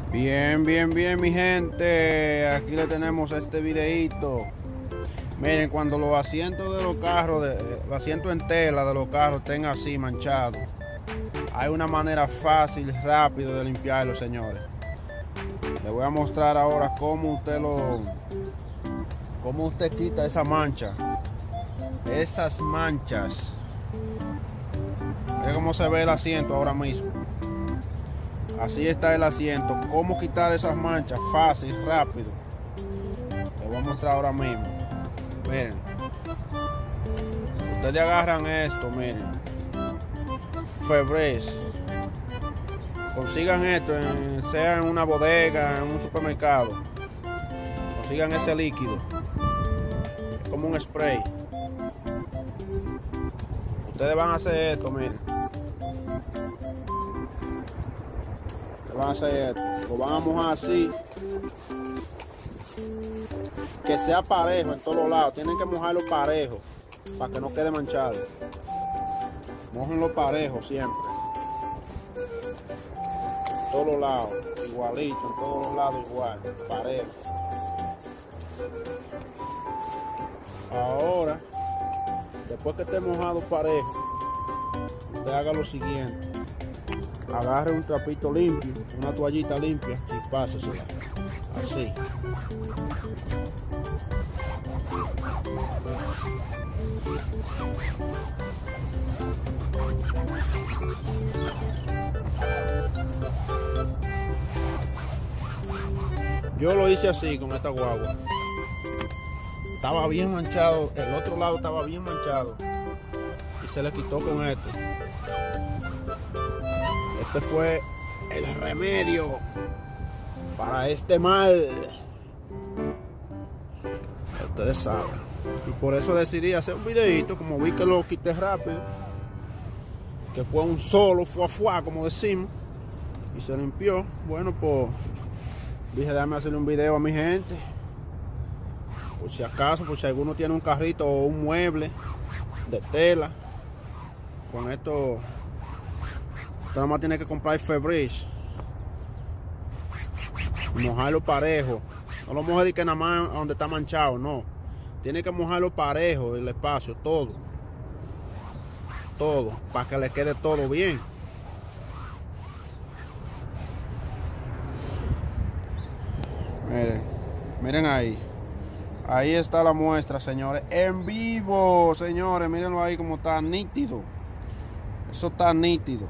Bien, mi gente. Aquí le tenemos este videito. Miren, cuando los asientos de los carros, los asientos en tela de los carros estén así manchados, hay una manera fácil y rápida de limpiarlo, señores. Les voy a mostrar ahora cómo usted quita esa mancha, esas manchas. Miren cómo se ve el asiento ahora mismo. Así está el asiento. Cómo quitar esas manchas fácil, rápido. Les voy a mostrar ahora mismo. Miren, ustedes agarran esto, miren, Febreze. Consigan esto, sea en una bodega, en un supermercado. Consigan ese líquido, es como un spray. Ustedes van a hacer esto, miren. Van a hacer esto, lo van a mojar así, que sea parejo en todos los lados. Tienen que mojarlo parejo para que no quede manchado. Mójenlo parejo siempre, en todos los lados, igualito, en todos los lados igual, parejo. Ahora, después que esté mojado parejo, usted haga lo siguiente. Agarre un trapito limpio, una toallita limpia y pásesela así. Yo lo hice así con esta guagua. Estaba bien manchado, el otro lado estaba bien manchado y se le quitó con esto. Este fue el remedio para este mal. Ustedes saben. Y por eso decidí hacer un videito, como vi que lo quité rápido, que fue un solo fuá, como decimos, y se limpió. Bueno, pues dije, déjame hacerle un video a mi gente, por si acaso, por si alguno tiene un carrito o un mueble de tela. Con esto usted nada más tiene que comprar Febreze y mojarlo parejo. No lo moje de que nada más donde está manchado, no. Tiene que mojarlo parejo, el espacio, todo, para que le quede todo bien. Miren ahí. Ahí está la muestra, señores, en vivo, señores. Mírenlo ahí como está nítido. Eso está nítido.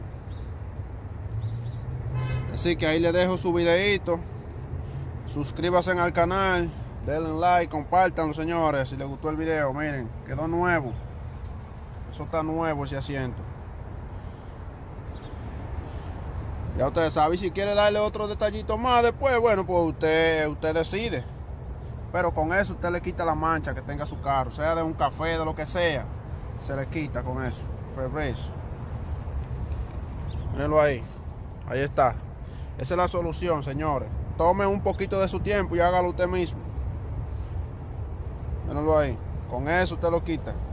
Así que ahí les dejo su videito. Suscríbanse al canal, denle like, compártanlo, señores, si les gustó el video. Miren, quedó nuevo. Eso está nuevo, ese asiento. Ya ustedes saben, si quiere darle otro detallito más después, bueno, pues usted decide. Pero con eso usted le quita la mancha que tenga su carro, sea de un café, de lo que sea, se le quita con eso. Febreze. Mírenlo ahí. Ahí está. Esa es la solución, señores. Tome un poquito de su tiempo y hágalo usted mismo. Mírenlo ahí. Con eso usted lo quita.